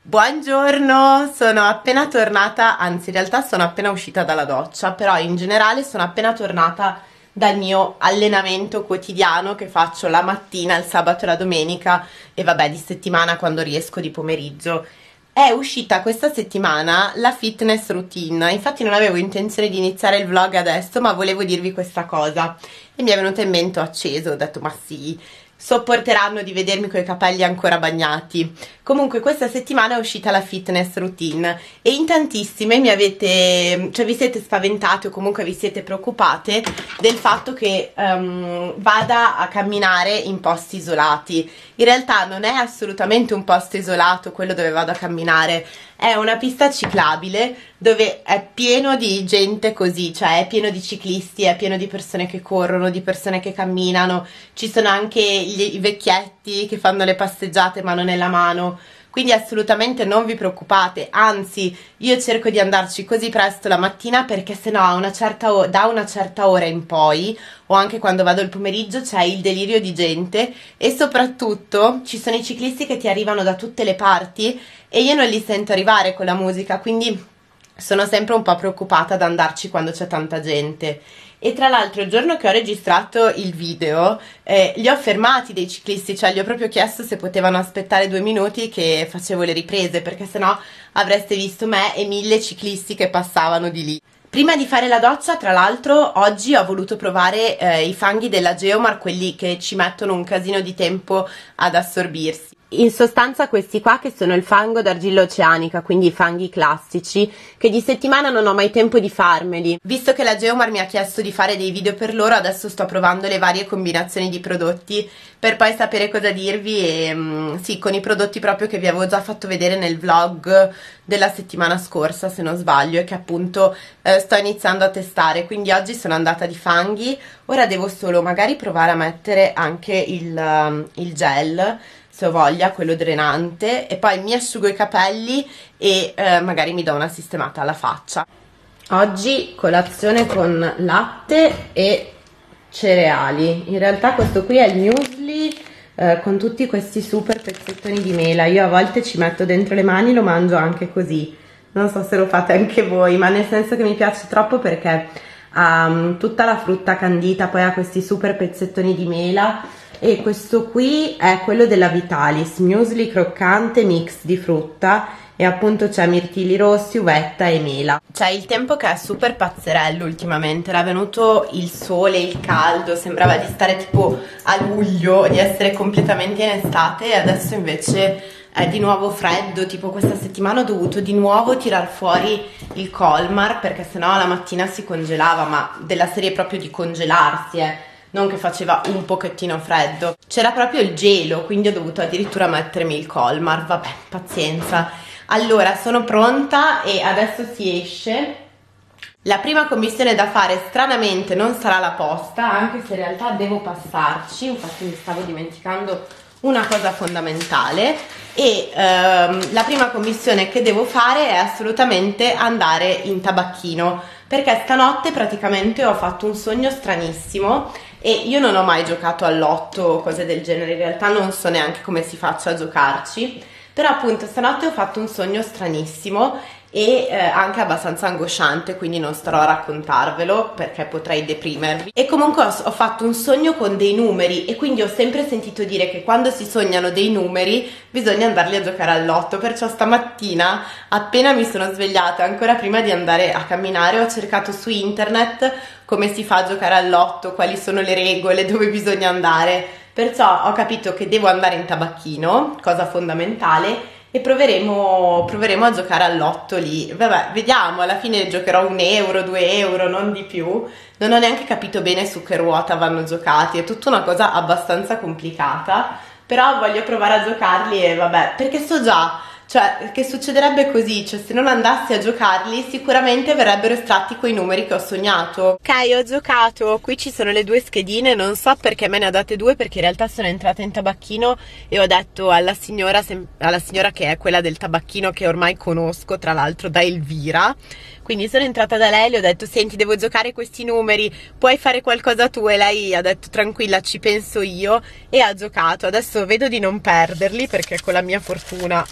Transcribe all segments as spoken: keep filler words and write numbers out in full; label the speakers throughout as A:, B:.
A: Buongiorno, sono appena tornata, anzi in realtà sono appena uscita dalla doccia, però in generale sono appena tornata dal mio allenamento quotidiano che faccio la mattina, il sabato e la domenica e vabbè di settimana quando riesco di pomeriggio. È uscita questa settimana la fitness routine, infatti non avevo intenzione di iniziare il vlog adesso ma volevo dirvi questa cosa e mi è venuta in mente, ho acceso, ho detto ma sì, sopporteranno di vedermi con i capelli ancora bagnati. Comunque questa settimana è uscita la fitness routine e in tantissime mi avete, cioè vi siete spaventate o comunque vi siete preoccupate del fatto che um, vada a camminare in posti isolati. In realtà non è assolutamente un posto isolato quello dove vado a camminare, è una pista ciclabile dove è pieno di gente così, cioè è pieno di ciclisti, è pieno di persone che corrono, di persone che camminano, ci sono anche gli, i vecchietti che fanno le passeggiate mano nella mano, quindi assolutamente non vi preoccupate, anzi io cerco di andarci così presto la mattina perché sennò a una certa o- da una certa ora in poi o anche quando vado il pomeriggio c'è il delirio di gente e soprattutto ci sono i ciclisti che ti arrivano da tutte le parti e io non li sento arrivare con la musica, quindi sono sempre un po' preoccupata ad andarci quando c'è tanta gente. E tra l'altro il giorno che ho registrato il video eh, li ho fermati dei ciclisti, cioè gli ho proprio chiesto se potevano aspettare due minuti che facevo le riprese, perché sennò avreste visto me e mille ciclisti che passavano di lì. Prima di fare la doccia, tra l'altro, oggi ho voluto provare eh, i fanghi della Geomar, quelli che ci mettono un casino di tempo ad assorbirsi. In sostanza questi qua che sono il fango d'argilla oceanica, quindi i fanghi classici, che di settimana non ho mai tempo di farmeli. Visto che la Geomar mi ha chiesto di fare dei video per loro, adesso sto provando le varie combinazioni di prodotti per poi sapere cosa dirvi e mh, sì, con i prodotti proprio che vi avevo già fatto vedere nel vlog della settimana scorsa, se non sbaglio, e che appunto eh, sto iniziando a testare. Quindi oggi sono andata di fanghi, ora devo solo magari provare a mettere anche il, um, il gel, se ho voglia, quello drenante, e poi mi asciugo i capelli e eh, magari mi do una sistemata alla faccia. Oggi colazione con latte e cereali. In realtà questo qui è il muesli eh, con tutti questi super pezzettoni di mela. Io a volte ci metto dentro le mani, lo mangio anche così. Non so se lo fate anche voi, ma nel senso che mi piace troppo perché ha um, tutta la frutta candita, poi ha questi super pezzettoni di mela. E questo qui è quello della Vitalis, muesli croccante mix di frutta e appunto c'è mirtilli rossi, uvetta e mela. C'è il tempo che è super pazzerello ultimamente, era venuto il sole, il caldo, sembrava di stare tipo a luglio, di essere completamente in estate e adesso invece è di nuovo freddo, tipo questa settimana ho dovuto di nuovo tirar fuori il Colmar perché sennò la mattina si congelava, ma della serie proprio di congelarsi, eh. Non che faceva un pochettino freddo, c'era proprio il gelo, quindi ho dovuto addirittura mettermi il Colmar, vabbè, pazienza. Allora, sono pronta e adesso si esce. La prima commissione da fare stranamente non sarà la posta, anche se in realtà devo passarci, infatti mi stavo dimenticando una cosa fondamentale e ehm, la prima commissione che devo fare è assolutamente andare in tabacchino, perché stanotte praticamente ho fatto un sogno stranissimo e io non ho mai giocato all'otto o cose del genere, in realtà non so neanche come si faccia a giocarci, però appunto stanotte ho fatto un sogno stranissimo e eh, anche abbastanza angosciante, quindi non starò a raccontarvelo perché potrei deprimervi. E comunque ho, ho fatto un sogno con dei numeri e quindi ho sempre sentito dire che quando si sognano dei numeri bisogna andarli a giocare all'otto, perciò stamattina appena mi sono svegliata, ancora prima di andare a camminare, ho cercato su internet come si fa a giocare all'otto, quali sono le regole, dove bisogna andare, perciò ho capito che devo andare in tabacchino, cosa fondamentale, e proveremo, proveremo a giocare all'otto lì. Vabbè, vediamo, alla fine giocherò un euro, due euro, non di più. Non ho neanche capito bene su che ruota vanno giocati, è tutta una cosa abbastanza complicata, però voglio provare a giocarli e vabbè, perché so già, cioè, che succederebbe così, cioè se non andassi a giocarli sicuramente verrebbero estratti quei numeri che ho sognato. Ok, ho giocato, qui ci sono le due schedine, non so perché me ne ha date due, perché in realtà sono entrata in tabacchino e ho detto alla signora, alla signora che è quella del tabacchino che ormai conosco, tra l'altro da Elvira, quindi sono entrata da lei, le ho detto senti devo giocare questi numeri, puoi fare qualcosa tu? E lei ha detto tranquilla ci penso io e ha giocato. Adesso vedo di non perderli perché con la mia fortuna rimetterò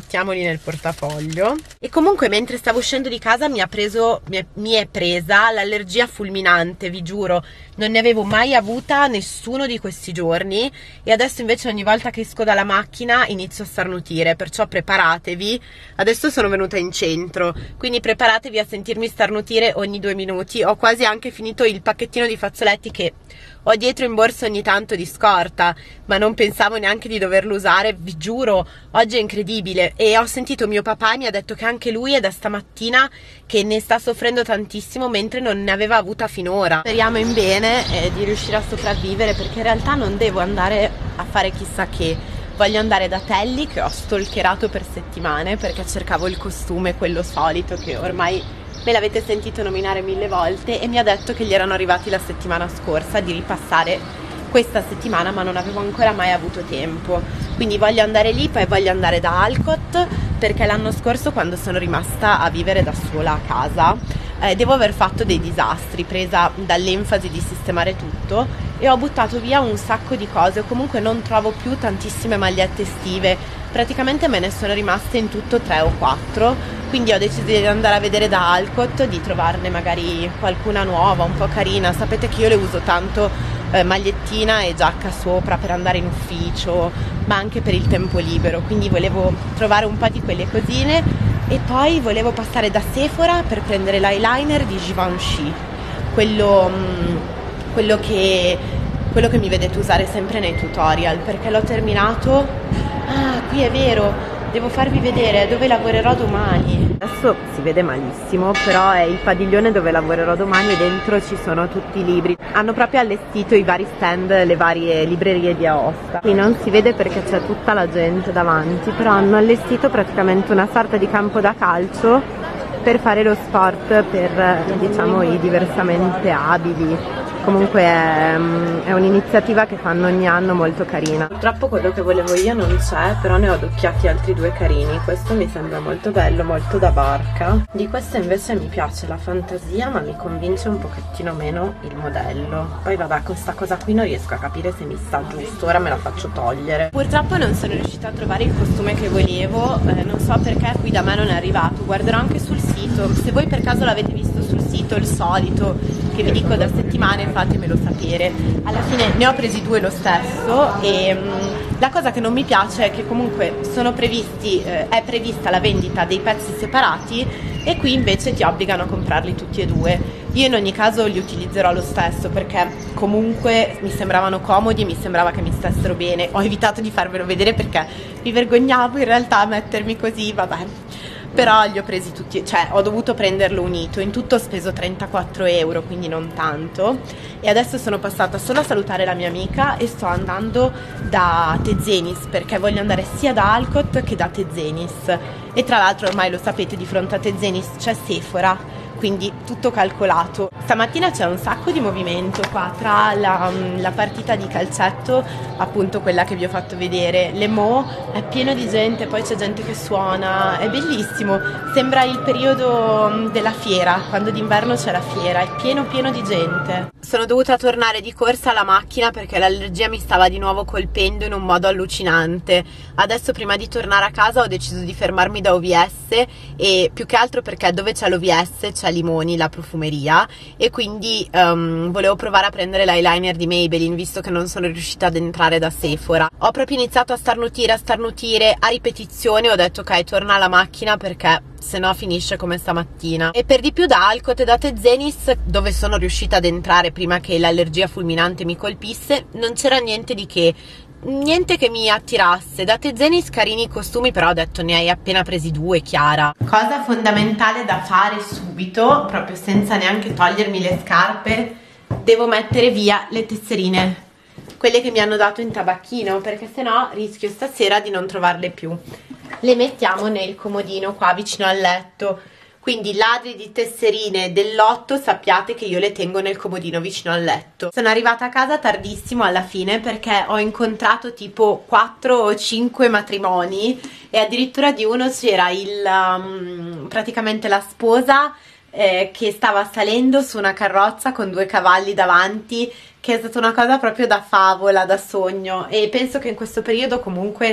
A: mettiamoli nel portafoglio. E comunque mentre stavo uscendo di casa mi ha preso, mi è, mi è presa l'allergia fulminante, vi giuro, non ne avevo mai avuta nessuno di questi giorni, e adesso invece ogni volta che esco dalla macchina inizio a starnutire, perciò preparatevi. Adesso sono venuta in centro, quindi preparatevi a sentirmi starnutire ogni due minuti. Ho quasi anche finito il pacchettino di fazzoletti che ho dietro in borsa ogni tanto di scorta, ma non pensavo neanche di doverlo usare, vi giuro, oggi è incredibile. E ho sentito mio papà, mi ha detto che anche lui è da stamattina che ne sta soffrendo tantissimo, mentre non ne aveva avuta finora. Speriamo in bene eh, di riuscire a sopravvivere, perché in realtà non devo andare a fare chissà che. Voglio andare da Telly, che ho stalkerato per settimane perché cercavo il costume, quello solito che ormai me l'avete sentito nominare mille volte, e mi ha detto che gli erano arrivati la settimana scorsa, di ripassare questa settimana, ma non avevo ancora mai avuto tempo. Quindi voglio andare lì, poi voglio andare da Alcott, perché l'anno scorso, quando sono rimasta a vivere da sola a casa, eh, devo aver fatto dei disastri, presa dall'enfasi di sistemare tutto, e ho buttato via un sacco di cose. Comunque non trovo più tantissime magliette estive, praticamente me ne sono rimaste in tutto tre o quattro, quindi ho deciso di andare a vedere da Alcott, di trovarne magari qualcuna nuova, un po' carina. Sapete che io le uso tanto, eh, magliettina e giacca sopra per andare in ufficio, ma anche per il tempo libero, quindi volevo trovare un po' di quelle cosine. E poi volevo passare da Sephora per prendere l'eyeliner di Givenchy, quello, mh, quello che quello che mi vedete usare sempre nei tutorial, perché l'ho terminato. Ah, qui è vero, devo farvi vedere dove lavorerò domani. Adesso si vede malissimo, però è il padiglione dove lavorerò domani, e dentro ci sono tutti i libri. Hanno proprio allestito i vari stand, le varie librerie di Aosta. Qui non si vede perché c'è tutta la gente davanti, però hanno allestito praticamente una sorta di campo da calcio per fare lo sport per, diciamo, i diversamente abili. Comunque è, è un'iniziativa che fanno ogni anno, molto carina. Purtroppo quello che volevo io non c'è, però ne ho adocchiati altri due carini. Questo mi sembra molto bello, molto da barca. Di questo invece mi piace la fantasia, ma mi convince un pochettino meno il modello. Poi vabbè, con sta cosa qui non riesco a capire se mi sta giusto, ora me la faccio togliere. Purtroppo non sono riuscita a trovare il costume che volevo, eh, non so perché qui da me non è arrivato. Guarderò anche sul sito, se voi per caso l'avete visto sul sito, il solito che vi dico da settimane, fatemelo sapere. Alla fine ne ho presi due lo stesso, e mh, la cosa che non mi piace è che comunque sono previsti, eh, è prevista la vendita dei pezzi separati, e qui invece ti obbligano a comprarli tutti e due. Io in ogni caso li utilizzerò lo stesso, perché comunque mi sembravano comodi, mi sembrava che mi stessero bene. Ho evitato di farvelo vedere perché mi vergognavo in realtà a mettermi così, vabbè. Però li ho presi tutti, cioè ho dovuto prenderlo unito. In tutto ho speso trentaquattro euro, quindi non tanto. E adesso sono passata solo a salutare la mia amica e sto andando da Tezenis, perché voglio andare sia da Alcott che da Tezenis. E tra l'altro ormai lo sapete, di fronte a Tezenis c'è Sephora, quindi tutto calcolato. Stamattina c'è un sacco di movimento qua, tra la, la partita di calcetto, appunto quella che vi ho fatto vedere, le Mo, è pieno di gente, poi c'è gente che suona, è bellissimo, sembra il periodo della fiera, quando d'inverno c'è la fiera, è pieno pieno di gente. Sono dovuta tornare di corsa alla macchina perché l'allergia mi stava di nuovo colpendo in un modo allucinante. Adesso, prima di tornare a casa, ho deciso di fermarmi da O V S, e più che altro perché dove c'è l'O V S c'è Limoni, la profumeria, e quindi um, volevo provare a prendere l'eyeliner di Maybelline, visto che non sono riuscita ad entrare da Sephora. Ho proprio iniziato a starnutire, a starnutire a ripetizione, ho detto ok, torna alla macchina perché se no finisce come stamattina. E per di più da Alcott e da Tezenis, dove sono riuscita ad entrare prima che l'allergia fulminante mi colpisse, non c'era niente di che, niente che mi attirasse. Da Tezenis carini i costumi, però ho detto ne hai appena presi due, Chiara. Cosa fondamentale da fare subito, proprio senza neanche togliermi le scarpe, devo mettere via le tesserine, quelle che mi hanno dato in tabacchino, perché sennò rischio stasera di non trovarle più. Le mettiamo nel comodino qua vicino al letto, quindi ladri di tesserine del lotto sappiate che io le tengo nel comodino vicino al letto. Sono arrivata a casa tardissimo alla fine, perché ho incontrato tipo quattro o cinque matrimoni, e addirittura di uno c'era il um, praticamente la sposa eh, che stava salendo su una carrozza con due cavalli davanti, che è stata una cosa proprio da favola, da sogno. E penso che in questo periodo comunque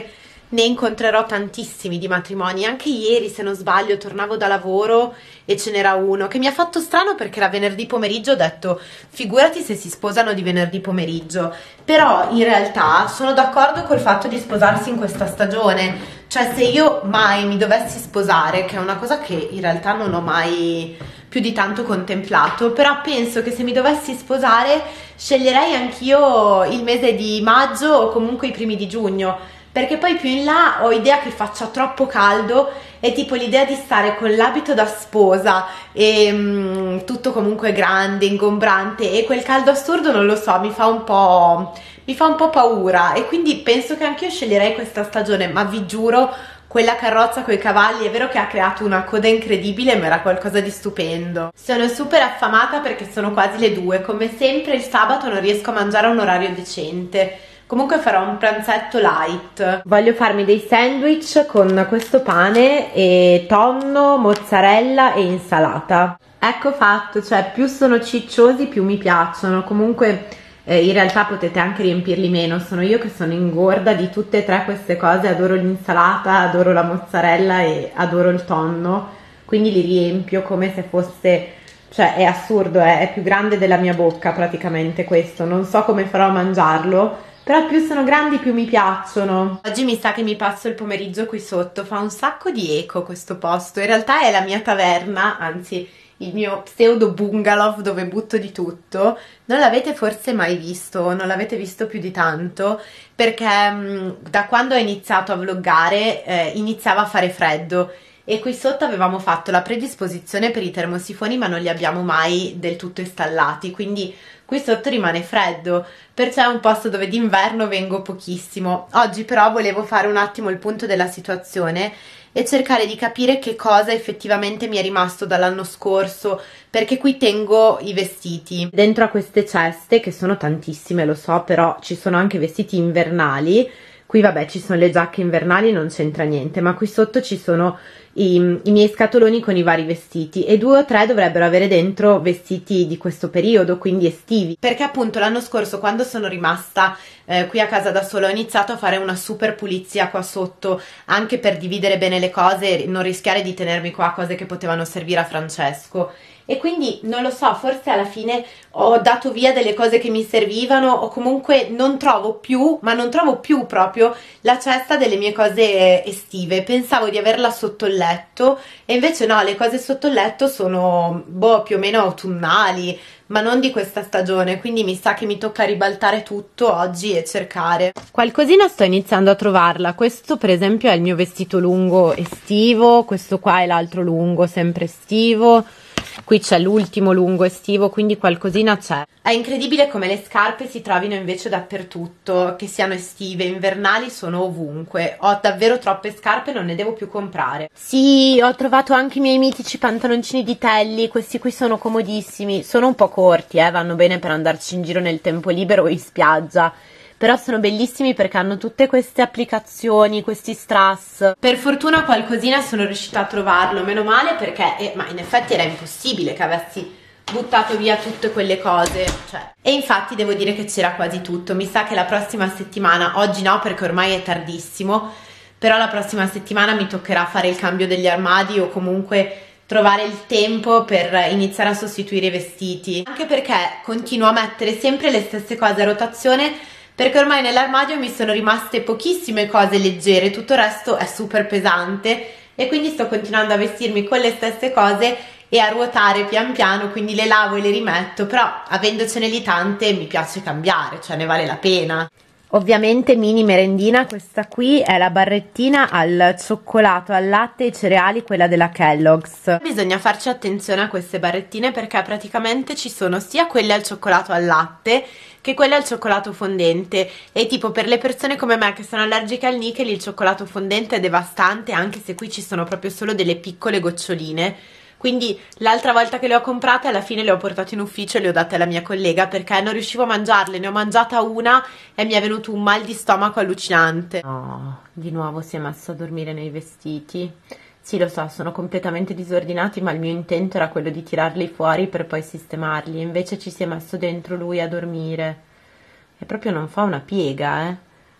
A: ne incontrerò tantissimi di matrimoni. Anche ieri, se non sbaglio, tornavo da lavoro e ce n'era uno che mi ha fatto strano perché era venerdì pomeriggio. Ho detto, figurati se si sposano di venerdì pomeriggio. Però in realtà sono d'accordo col fatto di sposarsi in questa stagione. Cioè, se io mai mi dovessi sposare, che è una cosa che in realtà non ho mai più di tanto contemplato, però penso che se mi dovessi sposare sceglierei anch'io il mese di maggio o comunque i primi di giugno, perché poi più in là ho idea che faccia troppo caldo e tipo l'idea di stare con l'abito da sposa e mm, tutto comunque grande, ingombrante, e quel caldo assurdo, non lo so, mi fa un po' mi fa un po' paura, e quindi penso che anch'io sceglierei questa stagione. Ma vi giuro, quella carrozza coi cavalli è vero che ha creato una coda incredibile, ma era qualcosa di stupendo. Sono super affamata perché sono quasi le due. Come sempre il sabato non riesco a mangiare a un orario decente. Comunque farò un pranzetto light. Voglio farmi dei sandwich con questo pane e tonno, mozzarella e insalata. Ecco fatto, cioè più sono cicciosi più mi piacciono. Comunque eh, in realtà potete anche riempirli meno. Sono io che sono ingorda di tutte e tre queste cose. Adoro l'insalata, adoro la mozzarella e adoro il tonno. Quindi li riempio come se fosse... Cioè è assurdo, eh? È più grande della mia bocca praticamente questo. Non so come farò a mangiarlo, però più sono grandi più mi piacciono. Oggi mi sa che mi passo il pomeriggio qui sotto. Fa un sacco di eco questo posto. In realtà è la mia taverna, anzi il mio pseudo bungalow dove butto di tutto. Non l'avete forse mai visto, non l'avete visto più di tanto, perché mh, da quando ho iniziato a vloggare eh, iniziava a fare freddo. E qui sotto avevamo fatto la predisposizione per i termosifoni, ma non li abbiamo mai del tutto installati, quindi qui sotto rimane freddo, perciò è un posto dove d'inverno vengo pochissimo. Oggi però volevo fare un attimo il punto della situazione e cercare di capire che cosa effettivamente mi è rimasto dall'anno scorso, perché qui tengo i vestiti dentro a queste ceste, che sono tantissime, lo so, però ci sono anche vestiti invernali. Qui vabbè ci sono le giacche invernali, non c'entra niente, ma qui sotto ci sono i, i miei scatoloni con i vari vestiti, e due o tre dovrebbero avere dentro vestiti di questo periodo, quindi estivi, perché appunto l'anno scorso, quando sono rimasta eh, qui a casa da sola, ho iniziato a fare una super pulizia qua sotto, anche per dividere bene le cose e non rischiare di tenermi qua cose che potevano servire a Francesco. E quindi non lo so, forse alla fine ho dato via delle cose che mi servivano, o comunque non trovo più, ma non trovo più proprio la cesta delle mie cose estive. Pensavo di averla sotto il letto e invece no, le cose sotto il letto sono boh, più o meno autunnali, ma non di questa stagione, quindi mi sa che mi tocca ribaltare tutto oggi e cercare. Qualcosina sto iniziando a trovarla. Questo per esempio è il mio vestito lungo estivo, questo qua è l'altro lungo sempre estivo. Qui c'è l'ultimo lungo estivo, quindi qualcosina c'è. È incredibile come le scarpe si trovino invece dappertutto, che siano estive, invernali, sono ovunque. Ho davvero troppe scarpe, non ne devo più comprare. Sì, ho trovato anche i miei mitici pantaloncini di Telly, questi qui sono comodissimi. Sono un po' corti, eh, vanno bene per andarci in giro nel tempo libero o in spiaggia. Però sono bellissimi perché hanno tutte queste applicazioni, questi strass. Per fortuna qualcosina sono riuscita a trovarlo, meno male, perché eh, ma in effetti era impossibile che avessi buttato via tutte quelle cose, cioè. E infatti devo dire che c'era quasi tutto. Mi sa che la prossima settimana, oggi no perché ormai è tardissimo, però la prossima settimana mi toccherà fare il cambio degli armadi, o comunque trovare il tempo per iniziare a sostituire i vestiti, anche perché continuo a mettere sempre le stesse cose a rotazione, perché ormai nell'armadio mi sono rimaste pochissime cose leggere, tutto il resto è super pesante, e quindi sto continuando a vestirmi con le stesse cose e a ruotare pian piano, quindi le lavo e le rimetto, però avendocene lì tante mi piace cambiare, cioè ne vale la pena. Ovviamente mini merendina, questa qui è la barrettina al cioccolato, al latte e cereali, quella della Kellogg's. Bisogna farci attenzione a queste barrettine perché praticamente ci sono sia quelle al cioccolato al latte che quelle al cioccolato fondente, e tipo per le persone come me che sono allergiche al nichel il cioccolato fondente è devastante, anche se qui ci sono proprio solo delle piccole goccioline. Quindi l'altra volta che le ho comprate alla fine le ho portate in ufficio e le ho date alla mia collega perché non riuscivo a mangiarle, ne ho mangiata una e mi è venuto un mal di stomaco allucinante. No, di nuovo si è messo a dormire nei vestiti. Sì, lo so, sono completamente disordinati, ma il mio intento era quello di tirarli fuori per poi sistemarli, invece ci si è messo dentro lui a dormire. E proprio non fa una piega, eh.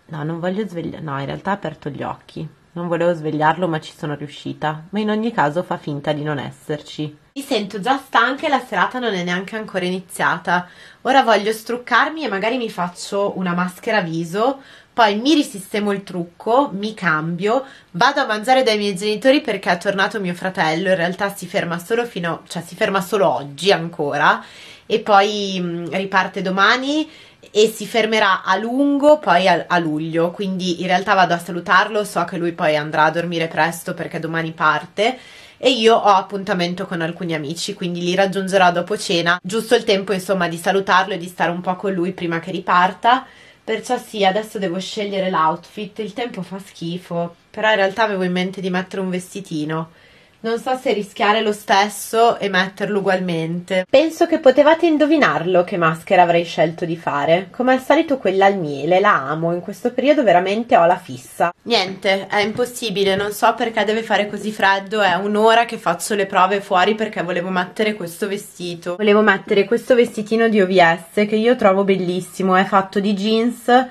A: No, non voglio svegliare, no, in realtà ha aperto gli occhi. Non volevo svegliarlo, ma ci sono riuscita. Ma in ogni caso fa finta di non esserci. Mi sento già stanca e la serata non è neanche ancora iniziata. Ora voglio struccarmi e magari mi faccio una maschera viso, poi mi risistemo il trucco, mi cambio, vado a mangiare dai miei genitori perché è tornato mio fratello, in realtà si ferma solo fino, cioè si ferma solo oggi ancora, e poi mh, riparte domani e si fermerà a lungo poi a, a luglio, quindi in realtà vado a salutarlo, so che lui poi andrà a dormire presto perché domani parte e io ho appuntamento con alcuni amici, quindi li raggiungerò dopo cena, giusto il tempo insomma di salutarlo e di stare un po' con lui prima che riparta, perciò sì, adesso devo scegliere l'outfit, il tempo fa schifo, però in realtà avevo in mente di mettere un vestitino. Non so se rischiare lo stesso e metterlo ugualmente. Penso che potevate indovinarlo che maschera avrei scelto di fare. Come al solito quella al miele, la amo, in questo periodo veramente ho la fissa. Niente, è impossibile, non so perché deve fare così freddo, è un'ora che faccio le prove fuori perché volevo mettere questo vestito. Volevo mettere questo vestitino di O V S che io trovo bellissimo, è fatto di jeans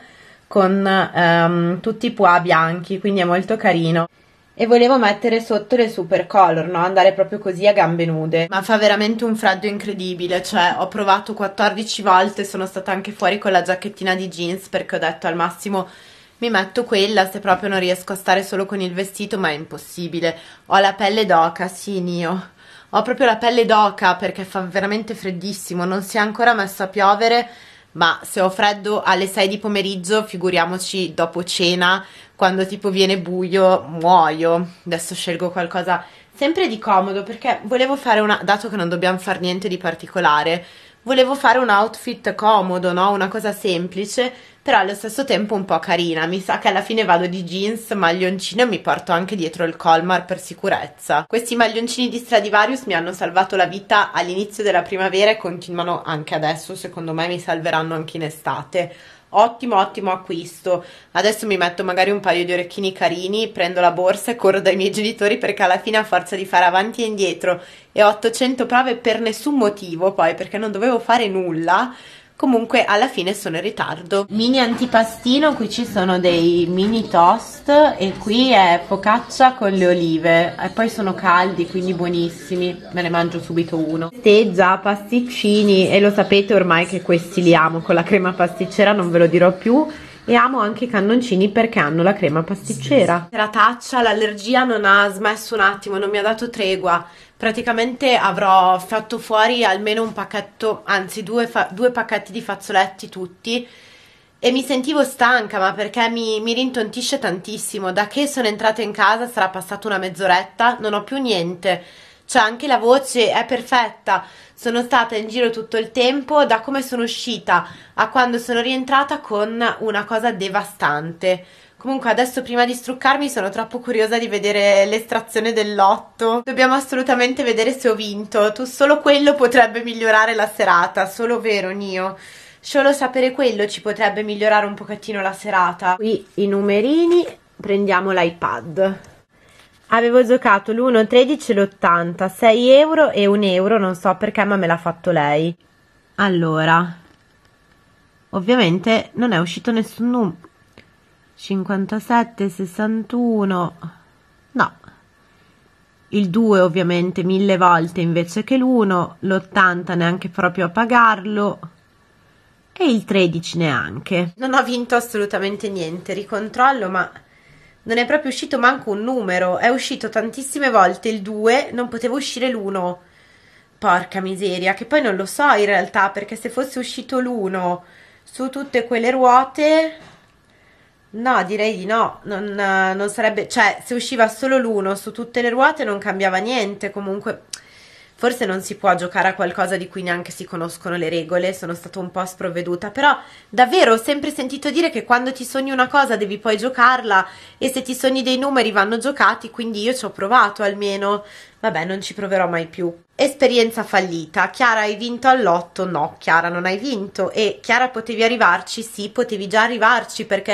A: con um, tutti i pois bianchi, quindi è molto carino. E volevo mettere sotto le super color, no? Andare proprio così a gambe nude. Ma fa veramente un freddo incredibile, cioè ho provato quattordici volte, sono stata anche fuori con la giacchettina di jeans perché ho detto al massimo mi metto quella se proprio non riesco a stare solo con il vestito, ma è impossibile. Ho la pelle d'oca, sì, Nio. Ho proprio la pelle d'oca perché fa veramente freddissimo, non si è ancora messo a piovere, ma se ho freddo alle sei di pomeriggio, figuriamoci dopo cena, quando tipo viene buio, muoio. Adesso scelgo qualcosa sempre di comodo perché volevo fare una, dato che non dobbiamo fare niente di particolare, volevo fare un outfit comodo, no? Una cosa semplice, però allo stesso tempo un po' carina. Mi sa che alla fine vado di jeans, maglioncino e mi porto anche dietro il colmar per sicurezza. Questi maglioncini di Stradivarius mi hanno salvato la vita all'inizio della primavera e continuano anche adesso, secondo me mi salveranno anche in estate. Ottimo, ottimo acquisto. Adesso mi metto magari un paio di orecchini carini, prendo la borsa e corro dai miei genitori perché alla fine a forza di fare avanti e indietro e ottocento prove per nessun motivo, poi perché non dovevo fare nulla, comunque alla fine sono in ritardo. Mini antipastino, qui ci sono dei mini toast e qui è focaccia con le olive e poi sono caldi, quindi buonissimi, me ne mangio subito uno. Stezza, pasticcini, e lo sapete ormai che questi li amo con la crema pasticcera, non ve lo dirò più. E amo anche i cannoncini perché hanno la crema pasticcera. La taccia, l'allergia non ha smesso un attimo, non mi ha dato tregua. Praticamente avrò fatto fuori almeno un pacchetto, anzi due, due pacchetti di fazzoletti tutti e mi sentivo stanca, ma perché mi, mi rintontisce tantissimo. Da che sono entrata in casa sarà passata una mezz'oretta, non ho più niente. Cioè anche la voce è perfetta, sono stata in giro tutto il tempo, da come sono uscita a quando sono rientrata con una cosa devastante. Comunque adesso prima di struccarmi sono troppo curiosa di vedere l'estrazione del lotto. Dobbiamo assolutamente vedere se ho vinto, tu solo quello potrebbe migliorare la serata, solo vero Nio? Solo sapere quello ci potrebbe migliorare un pochettino la serata. Qui i numerini, prendiamo l'iPad. Avevo giocato l'uno tredici e l'ottanta, sei euro e un euro, non so perché ma me l'ha fatto lei. Allora, ovviamente non è uscito nessun numero. cinquantasette, sessantuno, no. Il due ovviamente mille volte invece che l'uno, l'ottanta neanche proprio a pagarlo e il tredici neanche. Non ho vinto assolutamente niente, ricontrollo ma... non è proprio uscito manco un numero, è uscito tantissime volte il due, non poteva uscire l'uno. Porca miseria, che poi non lo so in realtà, perché se fosse uscito l'uno su tutte quelle ruote, no, direi di no, non, non sarebbe, cioè se usciva solo l'uno su tutte le ruote non cambiava niente, comunque... Forse non si può giocare a qualcosa di cui neanche si conoscono le regole, sono stata un po' sprovveduta, però davvero ho sempre sentito dire che quando ti sogni una cosa devi poi giocarla e se ti sogni dei numeri vanno giocati, quindi io ci ho provato almeno, vabbè non ci proverò mai più. Esperienza fallita. Chiara, hai vinto all'otto? No, Chiara non hai vinto. E Chiara, potevi arrivarci? Sì, potevi già arrivarci perché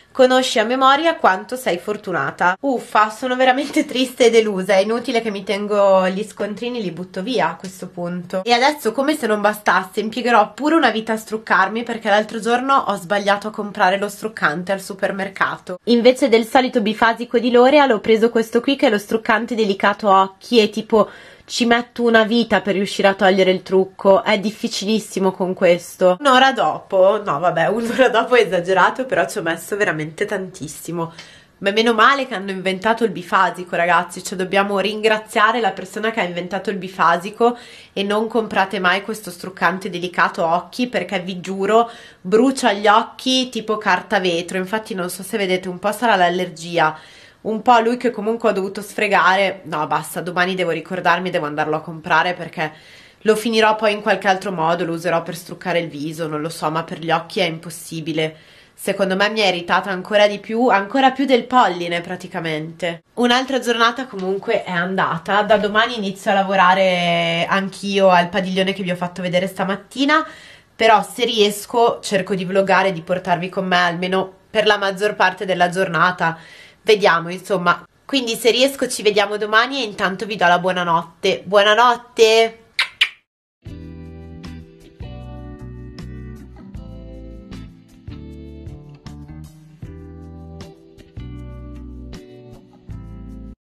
A: Conosci a memoria quanto sei fortunata. Uffa, sono veramente triste e delusa, è inutile che mi tengo gli scontrini, li butto via a questo punto. E adesso, come se non bastasse, impiegherò pure una vita a struccarmi perché l'altro giorno ho sbagliato a comprare lo struccante al supermercato. Invece del solito bifasico di L'Oreal ho preso questo qui che è lo struccante delicato occhi e tipo ci metto una vita per riuscire a togliere il trucco, è difficilissimo con questo. Un'ora dopo, no vabbè, un'ora dopo è esagerato, però ci ho messo veramente tantissimo. Ma meno male che hanno inventato il bifasico, ragazzi, cioè dobbiamo ringraziare la persona che ha inventato il bifasico e non comprate mai questo struccante delicato occhi perché vi giuro brucia gli occhi tipo carta vetro. Infatti non so se vedete, un po' sarà l'allergia, un po' lui che comunque ho dovuto sfregare. No basta, domani devo ricordarmi, devo andarlo a comprare perché lo finirò poi in qualche altro modo, lo userò per struccare il viso, non lo so, ma per gli occhi è impossibile. Secondo me mi è irritata ancora di più, ancora più del polline praticamente. Un'altra giornata comunque è andata, da domani inizio a lavorare anch'io al padiglione che vi ho fatto vedere stamattina, però se riesco cerco di vloggare, di portarvi con me almeno per la maggior parte della giornata. Vediamo, insomma. Quindi se riesco ci vediamo domani e intanto vi do la buonanotte. Buonanotte!